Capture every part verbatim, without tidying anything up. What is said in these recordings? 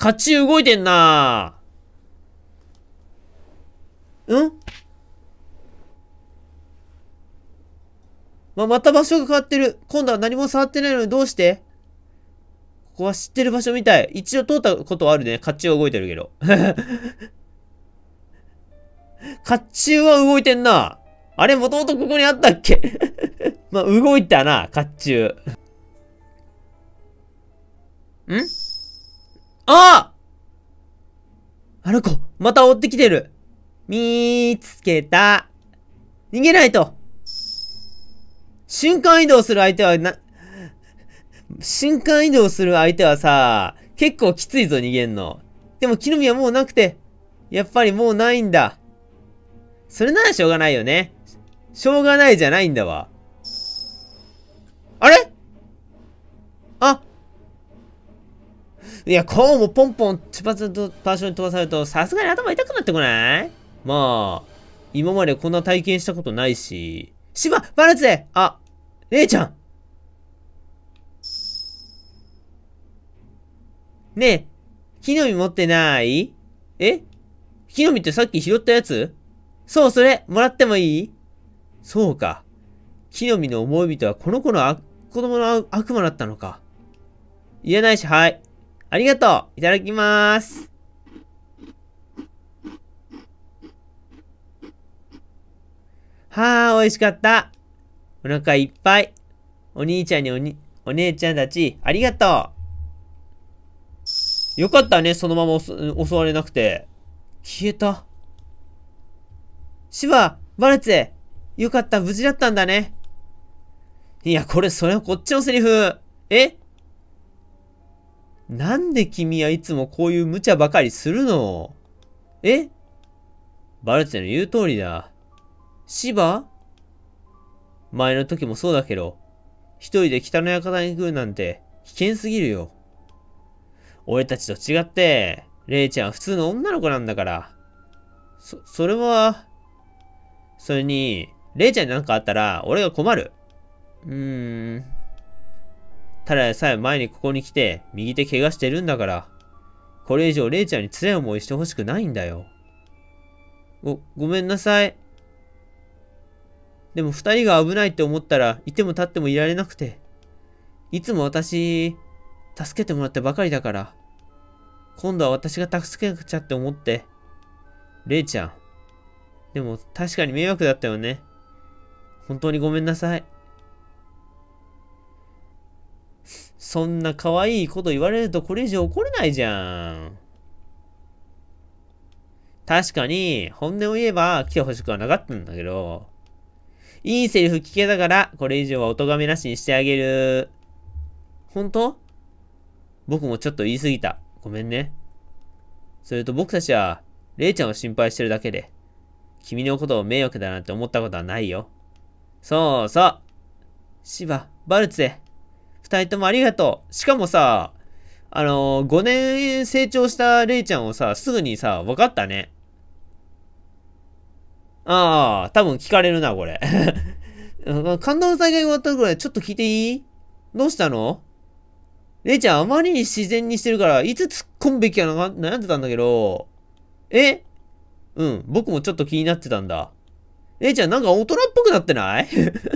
甲冑動いてんなぁ。んま、また場所が変わってる。今度は何も触ってないのにどうして？ここは知ってる場所みたい。一度通ったことはあるね。甲冑は動いてるけど。甲冑は動いてんな。あれ、もともとここにあったっけ？まあ、動いたな、甲冑。んあああの子、また追ってきてる。見ーつけた。逃げないと。瞬間移動する相手はな、瞬間移動する相手はさ、結構きついぞ、逃げんの。でも、木の実はもうなくて、やっぱりもうないんだ。それならしょうがないよね。しょうがないじゃないんだわ。あれあいや、こうもポンポン、チパツとパーションに飛ばされると、さすがに頭痛くなってこないまあ、今までこんな体験したことないし。シババルツェあ、レイちゃんねえ、木の実持ってないえ木の実ってさっき拾ったやつそう、それ、もらってもいいそうか。木の実の思い人はこの子のあ子供の悪魔だったのか。言えないし、はい。ありがとういただきまーす。はー、美味しかった。お腹いっぱい。お兄ちゃんにおに、お姉ちゃんたち、ありがとう。よかったね、そのまま襲われなくて。消えた。シバ、バルツェ。よかった、無事だったんだね。いや、これ、それはこっちのセリフ。えなんで君はいつもこういう無茶ばかりするのえバルツェの言う通りだ。シバ前の時もそうだけど、一人で北の館に来るなんて危険すぎるよ。俺たちと違って、レイちゃんは普通の女の子なんだから。そ、それは、それに、レイちゃんになんかあったら俺が困る。うーん。ただでさえ前にここに来て、右手怪我してるんだから。これ以上レイちゃんに辛い思いしてほしくないんだよ。ご、ごめんなさい。でも二人が危ないって思ったら、いても立ってもいられなくて。いつも私、助けてもらってばかりだから。今度は私が助けなくちゃって思って。レイちゃん。でも確かに迷惑だったよね。本当にごめんなさい。そんな可愛いこと言われるとこれ以上怒れないじゃん。確かに、本音を言えば来てほしくはなかったんだけど。いいセリフ聞けたから、これ以上はお咎めなしにしてあげる。本当僕もちょっと言い過ぎた。ごめんね。それと僕たちは、レイちゃんを心配してるだけで、君のことを迷惑だなんて思ったことはないよ。そうそう。シバ、バルツェ、二人ともありがとう。しかもさ、あのー、ごねん成長したレイちゃんをさ、すぐにさ、分かったね。ああ、多分聞かれるな、これ。感動の大会終わったぐらいちょっと聞いていいどうしたのレイちゃんあまりに自然にしてるから、いつ突っ込むべきかな悩んでたんだけど、えうん、僕もちょっと気になってたんだ。レイちゃんなんか大人っぽくなってない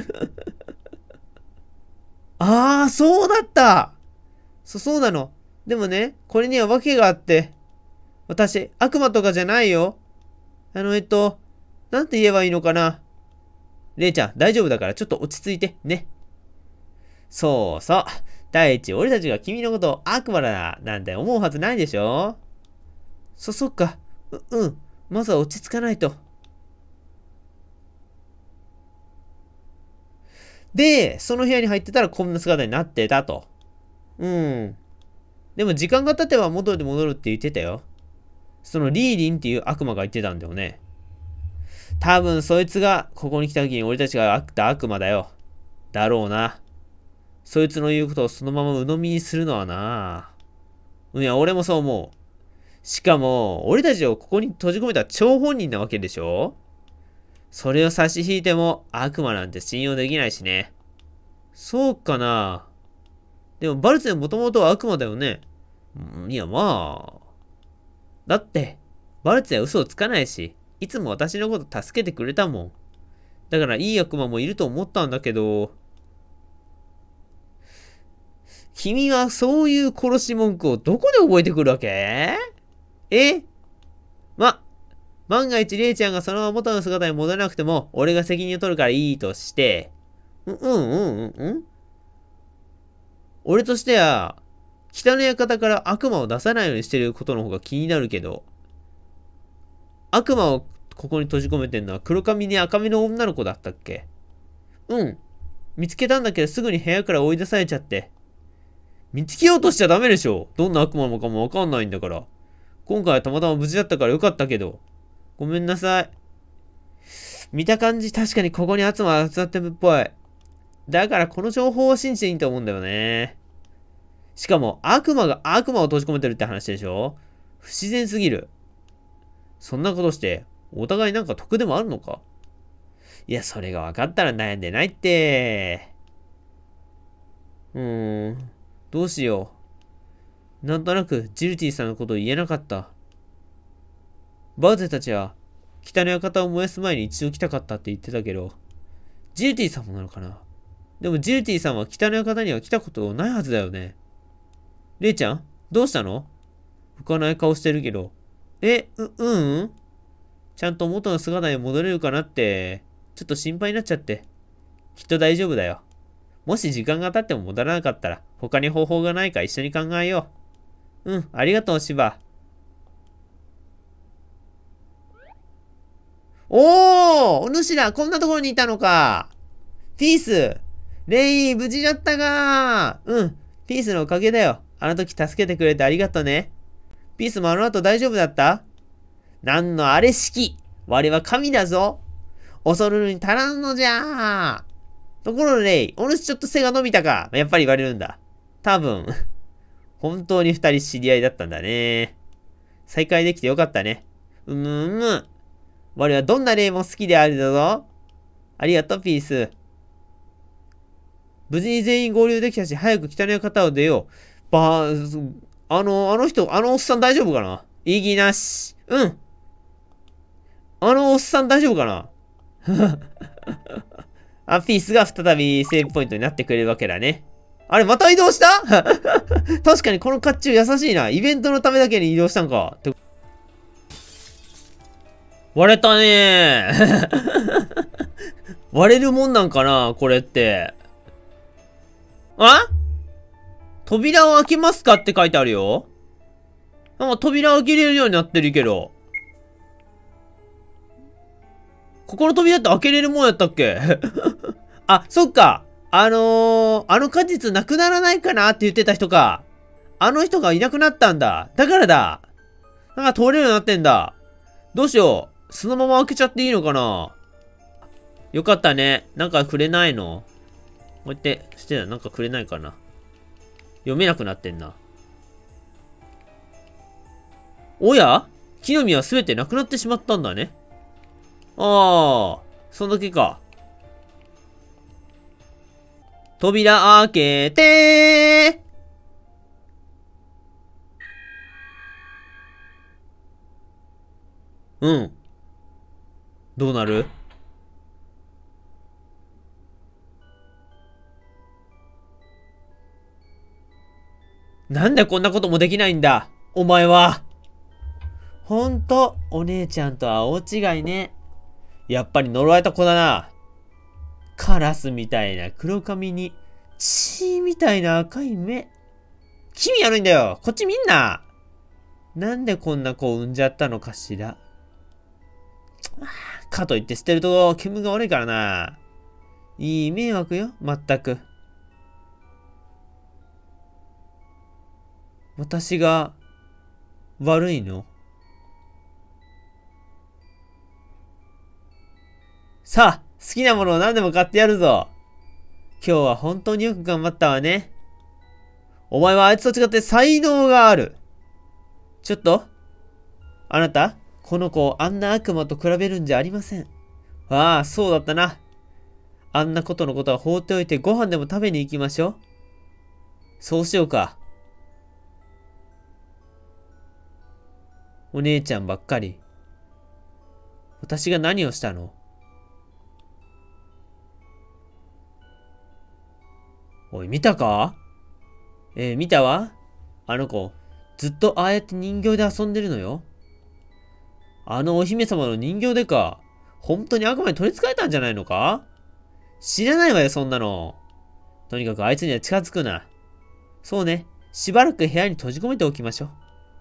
ああ、そうだったそ、そうなの。でもね、これには訳があって。私、悪魔とかじゃないよ。あの、えっと、なんて言えばいいのかな。レイちゃん、大丈夫だからちょっと落ち着いて、ね。そうそう。第一、俺たちが君のことを悪魔だなんて思うはずないでしょそ、そっか。う、うん。まずは落ち着かないと。で、その部屋に入ってたらこんな姿になってたと。うん。でも時間が経てば元で戻るって言ってたよ。そのリーリンっていう悪魔が言ってたんだよね。多分そいつがここに来た時に俺たちが会った悪魔だよ。だろうな。そいつの言うことをそのまま鵜呑みにするのはな。いや、俺もそう思う。しかも、俺たちをここに閉じ込めた張本人なわけでしょそれを差し引いても悪魔なんて信用できないしね。そうかな。でもバルツェもともとは悪魔だよね。 いや、まあ。だって、バルツは嘘をつかないし、いつも私のこと助けてくれたもん。だからいい悪魔もいると思ったんだけど、君はそういう殺し文句をどこで覚えてくるわけ？え？ま、万が一レイちゃんがそのまま元の姿に戻らなくても、俺が責任を取るからいいとして、うんうんうんうんうん俺としては、北の館から悪魔を出さないようにしてることの方が気になるけど、悪魔をここに閉じ込めてんのは黒髪に赤身の女の子だったっけ？うん。見つけたんだけどすぐに部屋から追い出されちゃって。見つけようとしちゃダメでしょ。どんな悪魔かもわかんないんだから。今回はたまたま無事だったからよかったけど。ごめんなさい。見た感じ確かにここに悪魔集まってるっぽい。だからこの情報を信じていいと思うんだよね。しかも悪魔が悪魔を閉じ込めてるって話でしょ？不自然すぎる。そんなことして、お互いなんか得でもあるのか？いや、それが分かったら悩んでないって。うーん。どうしよう。なんとなくジルティさんのことを言えなかった。バウゼたちは、北の館を燃やす前に一度来たかったって言ってたけど、ジルティさんもなのかな？でもジルティさんは北の館には来たことないはずだよね。レイちゃんどうしたの？浮かない顔してるけど。え、う、うん？ちゃんと元の姿に戻れるかなって、ちょっと心配になっちゃって。きっと大丈夫だよ。もし時間が経っても戻らなかったら、他に方法がないか一緒に考えよう。うん、ありがとう、シバ。おーお主ら、こんなところにいたのか。ピースレイ、無事だったがうん、ピースのおかげだよ。あの時助けてくれてありがとね。ピースもあの後大丈夫だった？なんのあれしき。我は神だぞ。恐るるに足らんのじゃ。ところでレイ、お主ちょっと背が伸びたか。やっぱり言われるんだ。多分、本当に二人知り合いだったんだね。再会できてよかったね。うむうむ。我はどんなレイも好きであるだぞ。ありがとう、ピース。無事に全員合流できたし、早く北の館を出よう。ばー、あの、あの人、あのおっさん大丈夫かな？異議なし。うん。あのおっさん大丈夫かな？あ、ピースが再びセーブポイントになってくれるわけだね。あれ、また移動した？確かにこの甲冑優しいな。イベントのためだけに移動したんか。割れたねー。割れるもんなんかなこれって。あ？扉を開けますかって書いてあるよ。なんか扉を開けれるようになってるけど。ここの扉って開けれるもんやったっけ？あ、そっか。あのー、あの果実なくならないかなって言ってた人か。あの人がいなくなったんだ。だからだ。なんか通れるようになってんだ。どうしよう。そのまま開けちゃっていいのかな？よかったね。なんかくれないの？こうやってしてたらなんかくれないかな。読めなくなってんな。おや？木の実はすべてなくなってしまったんだね。ああ、そんだけか。扉開けてー。うん。どうなる？なんでこんなこともできないんだお前は。ほんと、お姉ちゃんとは大違いね。やっぱり呪われた子だな。カラスみたいな黒髪に、血みたいな赤い目。気味悪いんだよ。こっち見んな。なんでこんな子を産んじゃったのかしら。かといって捨てると気分が悪いからな。いい迷惑よ、まったく。私が悪いの？さあ、好きなものを何でも買ってやるぞ。今日は本当によく頑張ったわね。お前はあいつと違って才能がある。ちょっと、あなた、この子をあんな悪魔と比べるんじゃありません。ああ、そうだったな。あんなことのことは放っておいてご飯でも食べに行きましょう。そうしようか。 お姉ちゃんばっかり。私が何をしたの？おい、見たか？えー、見たわ。あの子、ずっとああやって人形で遊んでるのよ。あのお姫様の人形でか。本当に悪魔に取り憑かれたんじゃないのか？知らないわよ、そんなの。とにかくあいつには近づくな。そうね。しばらく部屋に閉じ込めておきましょう。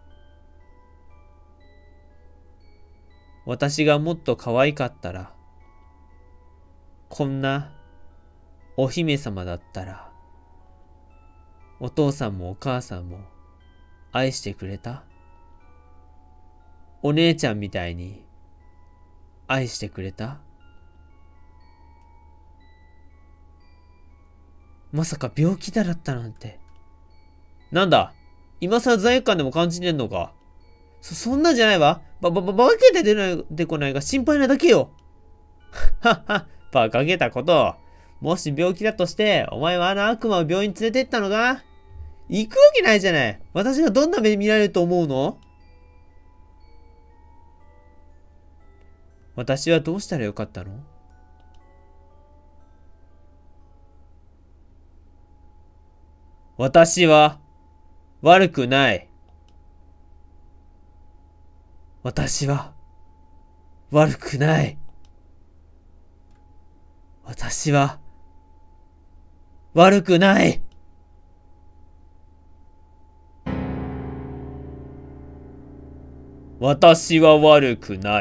私がもっと可愛かったら、こんなお姫様だったら、お父さんもお母さんも愛してくれた？お姉ちゃんみたいに愛してくれた？まさか病気だだったなんて。なんだ、今更罪悪感でも感じてんのか？そ、そんなんじゃないわ。ば、ば、ば、ばけて出ないでこないが心配なだけよ。はっは、ばかげたこと。もし病気だとして、お前はあの悪魔を病院に連れてったのか？行くわけないじゃない。私がどんな目で見られると思うの？私はどうしたらよかったの？私は悪くない。私は悪くない。私は悪くない。私は悪くない。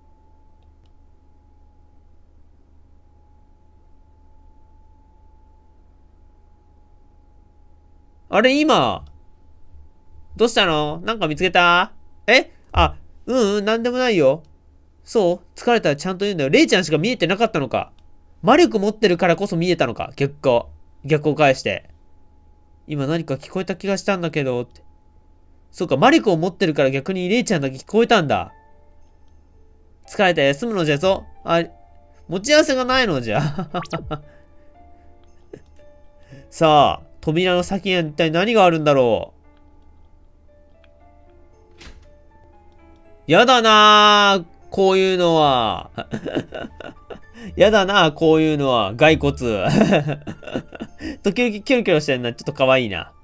あれ、今、どうしたの？なんか見つけた？え？あ、うんうん、なんでもないよ。そう？疲れたらちゃんと言うんだよ。レイちゃんしか見えてなかったのか。魔力持ってるからこそ見えたのか。逆光。逆を返して。今何か聞こえた気がしたんだけど、って。そうか、魔力を持ってるから逆にレイちゃんだけ聞こえたんだ。疲れた休むのじゃぞ。あ、持ち合わせがないのじゃ。さあ、扉の先には一体何があるんだろう。やだなぁ、こういうのは。やだなぁ、こういうのは。骸骨。時々キョロキョロしてんな。ちょっと可愛いな。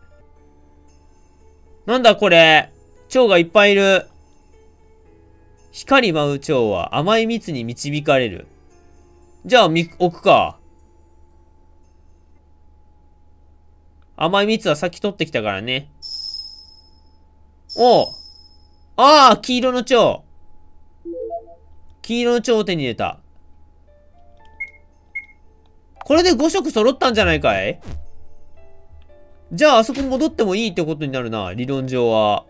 なんだこれ。蝶がいっぱいいる。光舞う蝶は甘い蜜に導かれる。じゃあ、み、置くか。甘い蜜はさっき取ってきたからね。おう。ああ、黄色の蝶。黄色の蝶を手に入れた。これでご色揃ったんじゃないかい？じゃあ、あそこ戻ってもいいってことになるな、理論上は。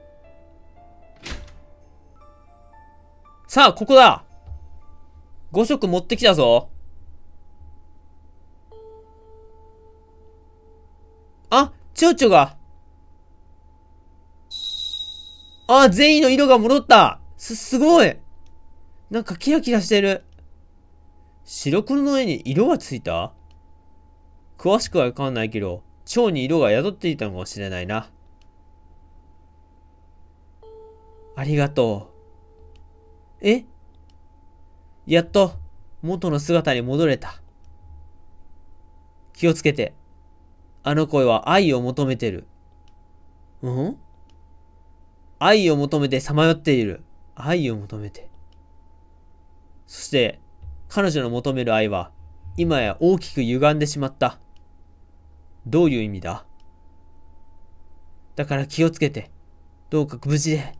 さあ、ここだ！ご色持ってきたぞ。あ、蝶々が。あ、全員の色が戻った。す、すごい。なんかキラキラしてる。白黒の絵に色がついた？詳しくはわかんないけど、蝶に色が宿っていたのかもしれないな。ありがとう。え？やっと元の姿に戻れた。気をつけて。あの声は愛を求めてる。ん？愛を求めてさまよっている。愛を求めて。そして、彼女の求める愛は、今や大きく歪んでしまった。どういう意味だ？だから気をつけて。どうか無事で。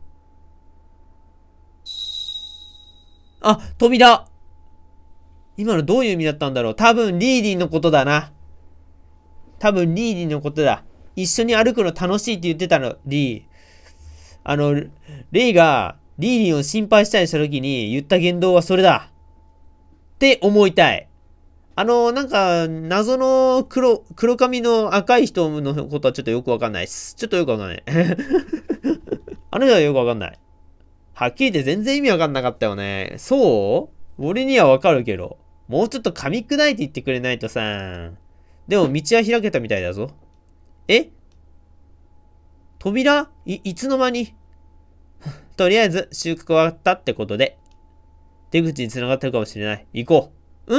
あ、扉！今のどういう意味だったんだろう？多分リーディンのことだな。多分リーディンのことだ。一緒に歩くの楽しいって言ってたの、リー。あの、レイがリーディンを心配したりした時に言った言動はそれだ。って思いたい。あの、なんか、謎の黒、黒髪の赤い人のことはちょっとよくわかんないっす。ちょっとよくわかんない。あの人はよくわかんない。はっきり言って全然意味わかんなかったよね。そう俺にはわかるけど。もうちょっと噛み砕いて言ってくれないとさ。でも道は開けたみたいだぞ。え？扉？い、いつの間にとりあえず、収穫終わったってことで、出口に繋がってるかもしれない。行こう。うん。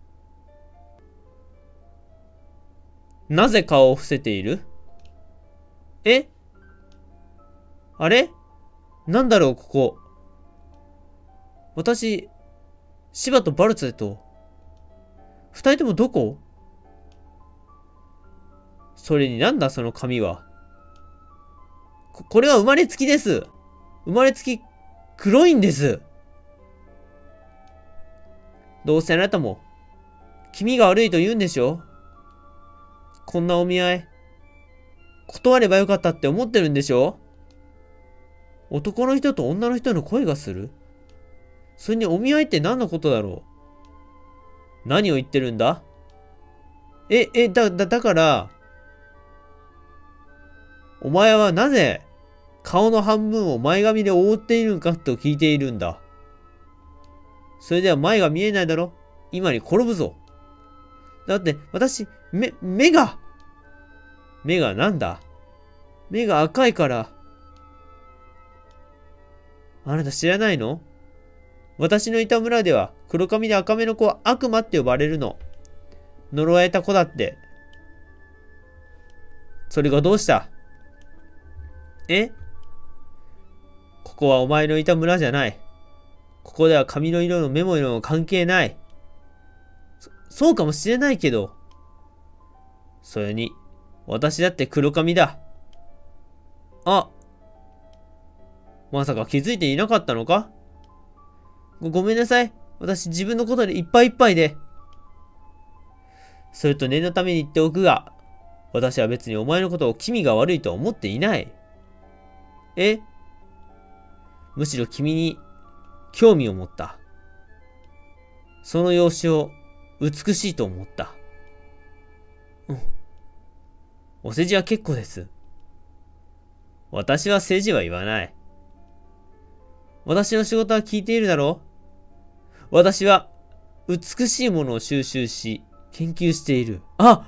なぜ顔を伏せている？え？あれ？なんだろう、ここ。私、シバとバルツェと、二人ともどこ？それになんだその髪は。こ、これは生まれつきです。生まれつき、黒いんです。どうせあなたも、気味が悪いと言うんでしょ？こんなお見合い、断ればよかったって思ってるんでしょ？男の人と女の人の声がする？それにお見合いって何のことだろう？何を言ってるんだ？え、え、だ、だ、だから、お前はなぜ顔の半分を前髪で覆っているのかと聞いているんだ。それでは前が見えないだろ？今に転ぶぞ。だって、私、目、目が、目がなんだ？目が赤いから。あなた知らないの？私のいた村では黒髪で赤目の子は悪魔って呼ばれるの。呪われた子だって。それがどうした？え？ここはお前のいた村じゃない。ここでは髪の色の目も色も関係ない。そ、そうかもしれないけど。それに、私だって黒髪だ。あ。まさか気づいていなかったのか？ご、ごめんなさい。私自分のことでいっぱいいっぱいで。それと念のために言っておくが、私は別にお前のことを気味が悪いとは思っていない。え？むしろ君に興味を持った。その容姿を美しいと思った。うん。お世辞は結構です。私は世辞は言わない。私の仕事は聞いているだろう？私は美しいものを収集し、研究している。あ！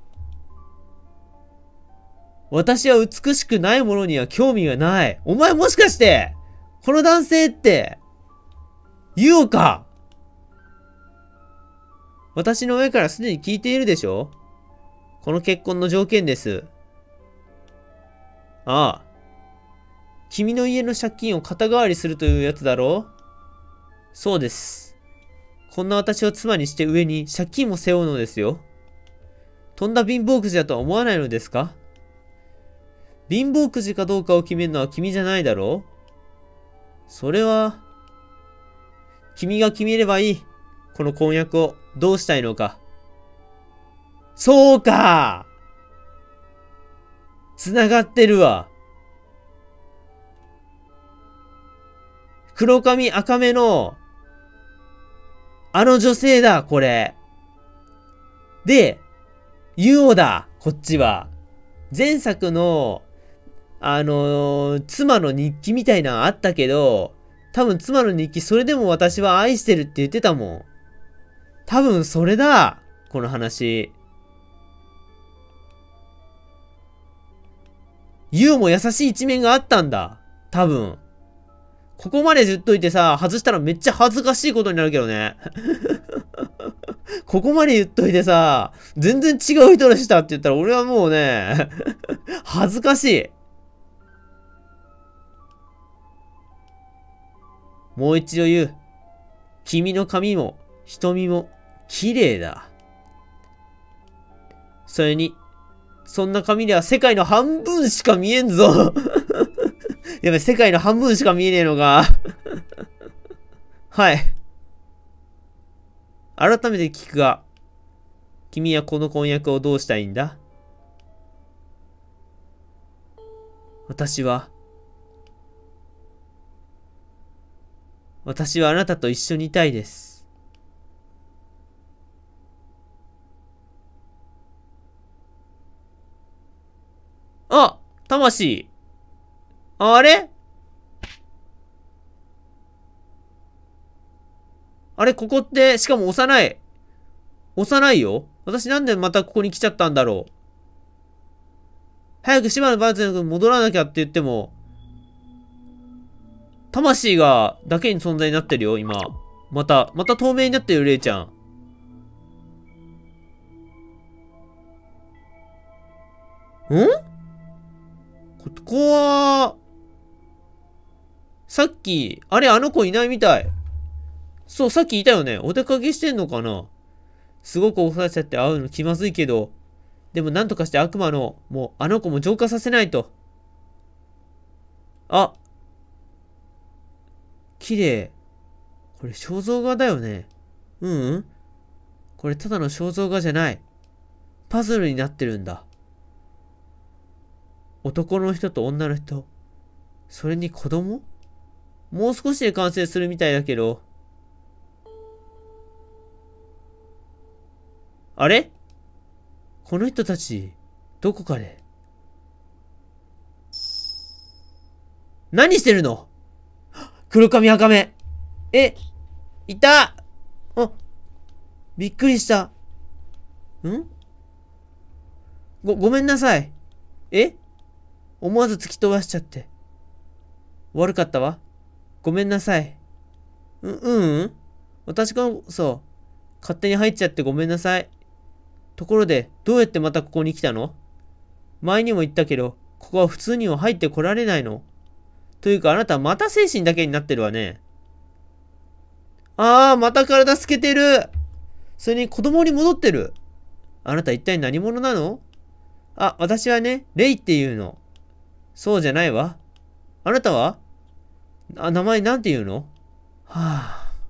私は美しくないものには興味がない。お前もしかして、この男性って、ユオか？私の上からすでに聞いているでしょ？この結婚の条件です。ああ。君の家の借金を肩代わりするというやつだろう？そうです。こんな私を妻にして上に借金も背負うのですよ。とんだ貧乏くじだとは思わないのですか？貧乏くじかどうかを決めるのは君じゃないだろう？それは、君が決めればいい。この婚約をどうしたいのか。そうか！繋がってるわ。黒髪赤目の、あの女性だ、これ。で、ユオだ、こっちは。前作の、あのー、妻の日記みたいなのあったけど、多分妻の日記、それでも私は愛してるって言ってたもん。多分それだ、この話。ユオも優しい一面があったんだ。多分。ここまで言っといてさ、外したらめっちゃ恥ずかしいことになるけどね。ここまで言っといてさ、全然違う人でしたって言ったら俺はもうね、恥ずかしい。もう一度言う。君の髪も瞳も綺麗だ。それに、そんな髪では世界の半分しか見えんぞ。やべ、世界の半分しか見えねえのか。はい。改めて聞くが、君はこの婚約をどうしたいんだ？私は、私はあなたと一緒にいたいです。あ！魂！あれ？あれ、ここって、しかも幼い。幼いよ？私なんでまたここに来ちゃったんだろう。早く島のバーツェル君戻らなきゃって言っても、 魂が、だけに存在になってるよ、今。また、また透明になってるよ、レイちゃん。んこ、ここは、さっき、あれ、あの子いないみたい。そう、さっきいたよね。お出かけしてんのかな。すごく怒られちゃって会うの気まずいけど、でもなんとかして悪魔の、もう、あの子も浄化させないと。あ、綺麗。これ肖像画だよね。ううん。これただの肖像画じゃない。パズルになってるんだ。男の人と女の人。それに子供？もう少しで完成するみたいだけど。あれ？この人たち、どこかで。何してるの？黒髪赤目。え、いた！あ、びっくりした。ん？ご、ごめんなさい。え？思わず突き飛ばしちゃって。悪かったわ。ごめんなさい。う、うん。私がこそ、勝手に入っちゃってごめんなさい。ところで、どうやってまたここに来たの？前にも言ったけど、ここは普通には入ってこられないの？というか、あなたまた精神だけになってるわね。ああ、また体透けてる。それに子供に戻ってる。あなた一体何者なの？あ、私はね、レイっていうの。そうじゃないわ。あなたは？あ、名前なんて言うの？はあ。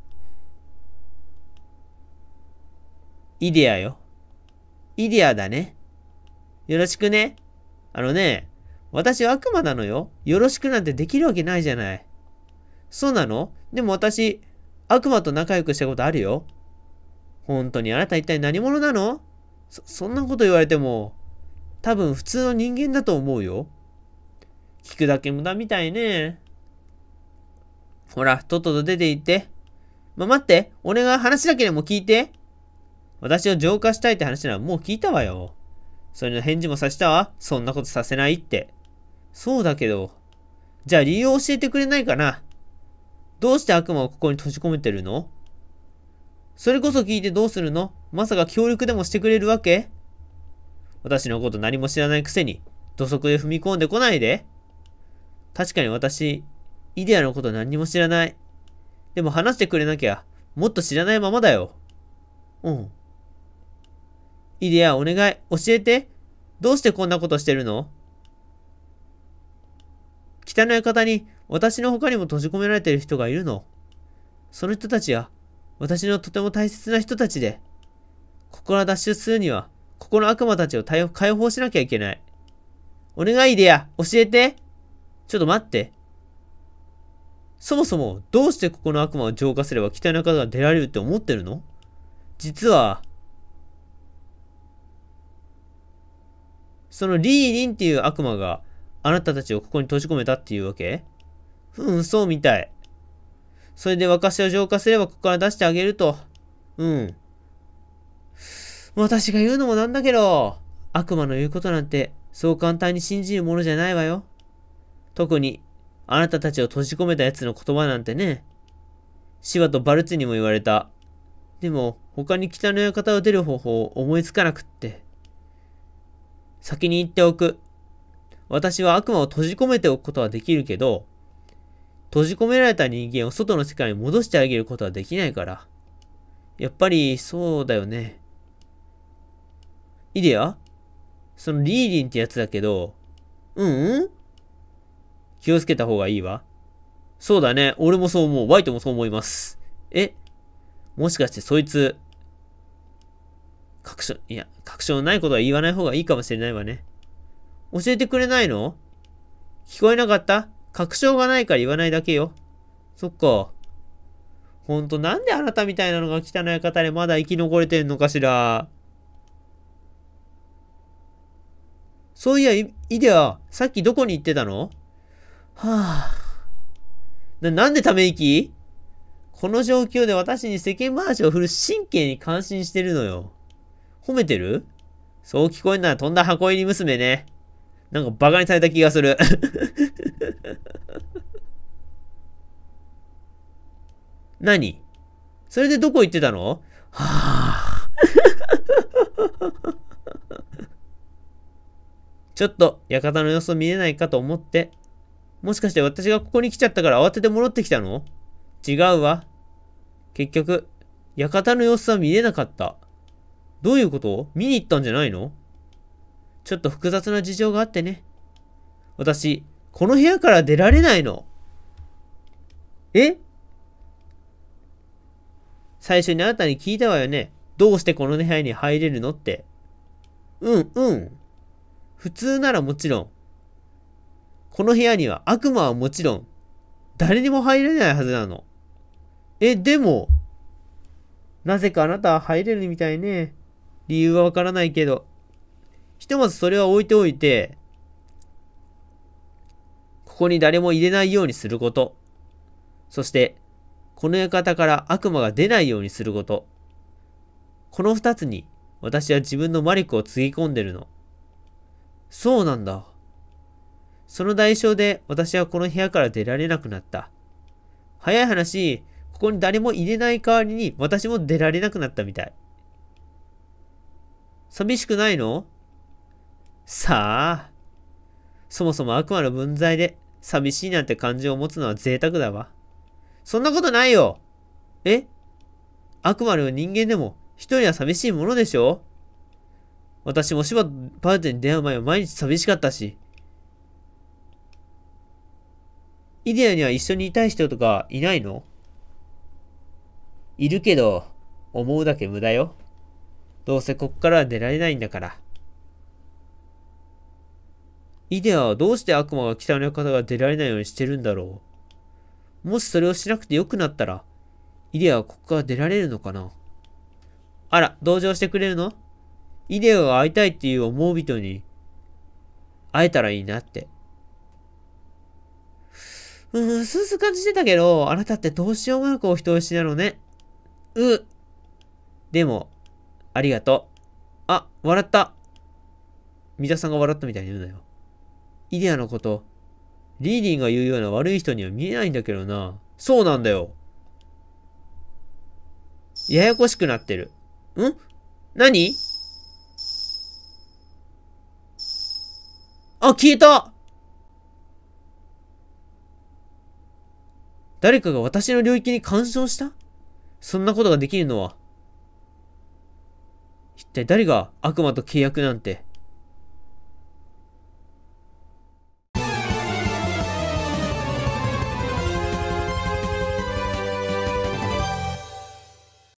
イデアよ。イデアだね。よろしくね。あのね、私は悪魔なのよ。よろしくなんてできるわけないじゃない。そうなの？でも私、悪魔と仲良くしたことあるよ。本当にあなた一体何者なの？そ、そんなこと言われても、多分普通の人間だと思うよ。聞くだけ無駄みたいね。ほら、とっとと出て行って。ま、待って、俺が話だけでも聞いて。私を浄化したいって話ならもう聞いたわよ。それの返事もさせたわ。そんなことさせないって。そうだけど。じゃあ理由を教えてくれないかな。どうして悪魔をここに閉じ込めてるの？それこそ聞いてどうするの？まさか協力でもしてくれるわけ？私のこと何も知らないくせに、土足で踏み込んでこないで。確かに私、イデアのこと何にも知らない。でも話してくれなきゃ、もっと知らないままだよ。うん。イデアお願い、教えて。どうしてこんなことしてるの？汚い方に私の他にも閉じ込められている人がいるの。その人たちは私のとても大切な人たちで、ここから脱出するには、ここの悪魔たちを解放しなきゃいけない。お願いイデア、教えて。ちょっと待って。そもそもどうしてここの悪魔を浄化すれば汚い方が出られるって思ってるの？実は、そのリーリンっていう悪魔があなたたちをここに閉じ込めたっていうわけ？うん、そうみたい。それで私を浄化すればここから出してあげると。うん。私が言うのもなんだけど、悪魔の言うことなんてそう簡単に信じるものじゃないわよ。特に、あなたたちを閉じ込めた奴の言葉なんてね。シワとバルツにも言われた。でも、他に汚い方を出る方法を思いつかなくって。先に言っておく。私は悪魔を閉じ込めておくことはできるけど、閉じ込められた人間を外の世界に戻してあげることはできないから。やっぱり、そうだよね。イデア？そのリーリンってやつだけど、うんうん？気をつけた方がいいわ。そうだね。俺もそう思う。ワイトもそう思います。え？もしかしてそいつ、確証、いや、確証のないことは言わない方がいいかもしれないわね。教えてくれないの？聞こえなかった？確証がないから言わないだけよ。そっか。ほんとなんであなたみたいなのが汚い方でまだ生き残れてんのかしら。そういや、イデア、さっきどこに行ってたの？はぁ、な、なんでため息？この状況で私に世間話を振る神経に感心してるのよ。褒めてる？そう聞こえんならとんだ箱入り娘ね。なんかバカにされた気がする。 何？それでどこ行ってたの？はぁ。ちょっと、館の様子を見れないかと思って。もしかして私がここに来ちゃったから慌てて戻ってきたの？違うわ。結局、館の様子は見れなかった。どういうこと？見に行ったんじゃないの？ちょっと複雑な事情があってね。私、この部屋から出られないの。え？最初にあなたに聞いたわよね。どうしてこの部屋に入れるのって。うん、うん。普通ならもちろん。この部屋には悪魔はもちろん、誰にも入れないはずなの。え、でも、なぜかあなたは入れるみたいね。理由はわからないけど。ひとまずそれは置いておいて、ここに誰も入れないようにすること。そして、この館から悪魔が出ないようにすること。この二つに、私は自分の魔力をつぎ込んでるの。そうなんだ。その代償で私はこの部屋から出られなくなった。早い話、ここに誰も入れない代わりに私も出られなくなったみたい。寂しくないの？さあ。そもそも悪魔の分際で寂しいなんて感情を持つのは贅沢だわ。そんなことないよ。え？悪魔の人間でも一人は寂しいものでしょ？私も芝パーティーに出会う前は毎日寂しかったし。イデアには一緒にいたい人とかいないの？いるけど、思うだけ無駄よ。どうせこっからは出られないんだから。イデアはどうして悪魔が北の館が出られないようにしてるんだろう。もしそれをしなくてよくなったら、イデアはここから出られるのかな？あら、同情してくれるの？イデアが会いたいっていう思う人に、会えたらいいなって。うーん、すうすう感じてたけど、あなたってどうしようもなくお人よしなのね。う。でも、ありがとう。あ、笑った。三田さんが笑ったみたいに言うなよ。イデアのこと、リーディンが言うような悪い人には見えないんだけどな。そうなんだよ。ややこしくなってる。ん？何？あ、消えた！誰かが私の領域に干渉した？そんなことができるのは。一体誰が悪魔と契約なんて。